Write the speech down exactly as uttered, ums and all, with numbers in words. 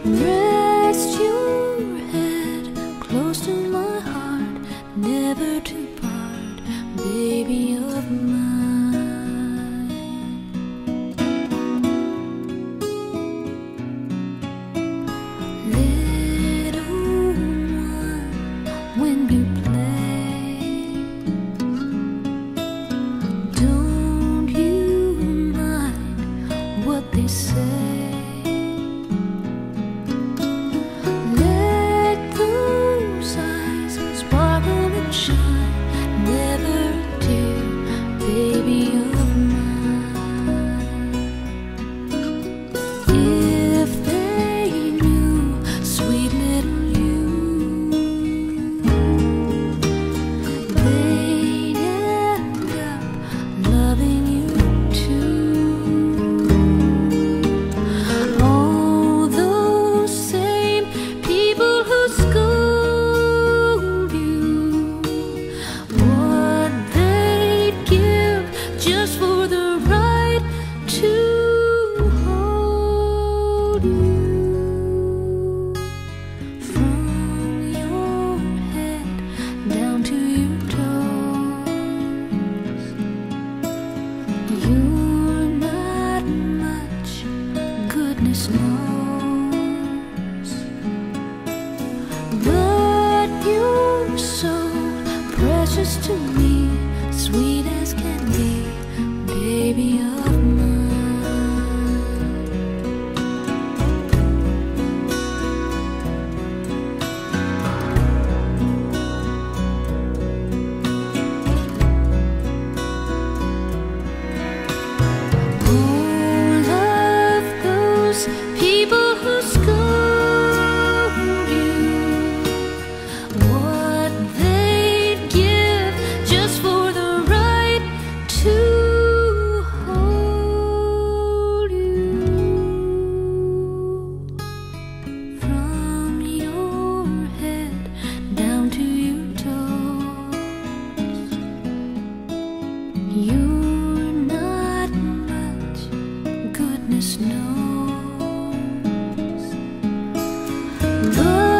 Rest your head close to my heart, never to part, baby of mine. Little one, when you play, don't you mind what they say. Shine, never dear, baby of mine. If they knew, sweet little you, they'd end up loving you too. All those same people who school just for the right to hold you, from your head down to your toes. You're not much, goodness knows, but you're so precious to me, sweet as can be, baby of mine. All of those people who scold you, what they'd give just for the right to hold you, from your head down to your toes. You're not much, goodness knows, but